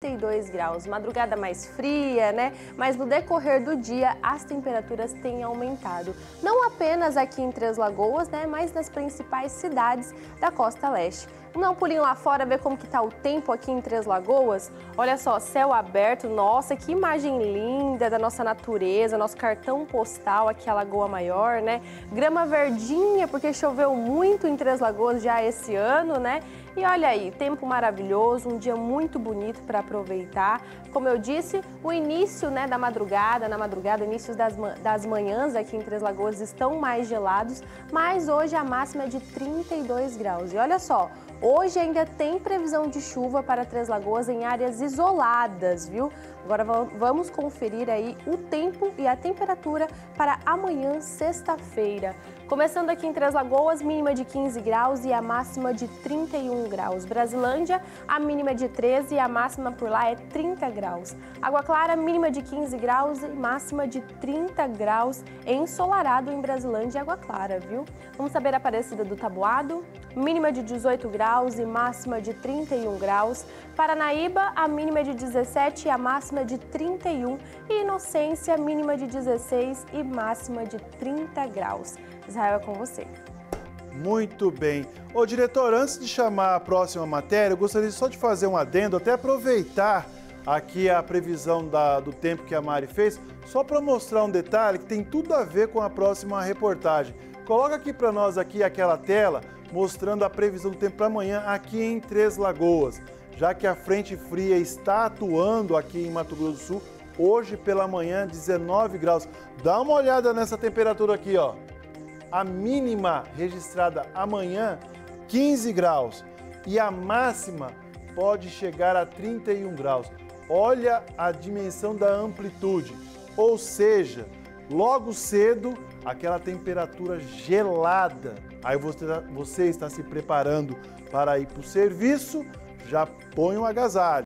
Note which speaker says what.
Speaker 1: 32 graus. Madrugada mais fria, né? Mas no decorrer do dia, as temperaturas têm aumentado. Não apenas aqui em Três Lagoas, né? Mas nas principais cidades da Costa Leste. Vamos dar um pulinho lá fora, ver como que tá o tempo aqui em Três Lagoas? Olha só, céu aberto, nossa, que imagem linda da nossa natureza, nosso cartão postal aqui, a Lagoa Maior, né? Grama verdinha, porque choveu muito em Três Lagoas já esse ano, né? E olha aí, tempo maravilhoso, um dia muito bonito para aproveitar. Como eu disse, o início, né, da madrugada, início das manhãs aqui em Três Lagoas estão mais gelados, mas hoje a máxima é de 32 graus. E olha só, hoje ainda tem previsão de chuva para Três Lagoas em áreas isoladas, viu? Agora vamos conferir aí o tempo e a temperatura para amanhã, sexta-feira. Começando aqui em Três Lagoas, mínima de 15 graus e a máxima de 31 graus. Brasilândia, a mínima de 13 e a máxima por lá é 30 graus. Água Clara, mínima de 15 graus e máxima de 30 graus. Ensolarado em Brasilândia e Água Clara, viu? Vamos saber a Aparecida do Taboado, mínima de 18 graus e máxima de 31 graus. Paranaíba, a mínima de 17 e a máxima de 31. E Inocência, mínima de 16 e máxima de 30 graus. Israel, é com você.
Speaker 2: Muito bem. Ô, diretor, antes de chamar a próxima matéria, eu gostaria só de fazer um adendo, até aproveitar aqui a previsão do tempo que a Mari fez, só para mostrar um detalhe que tem tudo a ver com a próxima reportagem. Coloca aqui para nós aqui aquela tela mostrando a previsão do tempo para amanhã aqui em Três Lagoas, já que a frente fria está atuando aqui em Mato Grosso do Sul, hoje pela manhã 19 graus. Dá uma olhada nessa temperatura aqui, ó. A mínima registrada amanhã, 15 graus. E a máxima pode chegar a 31 graus. Olha a dimensão da amplitude. Ou seja, logo cedo, aquela temperatura gelada. Aí você está se preparando para ir para o serviço, já põe um agasalho.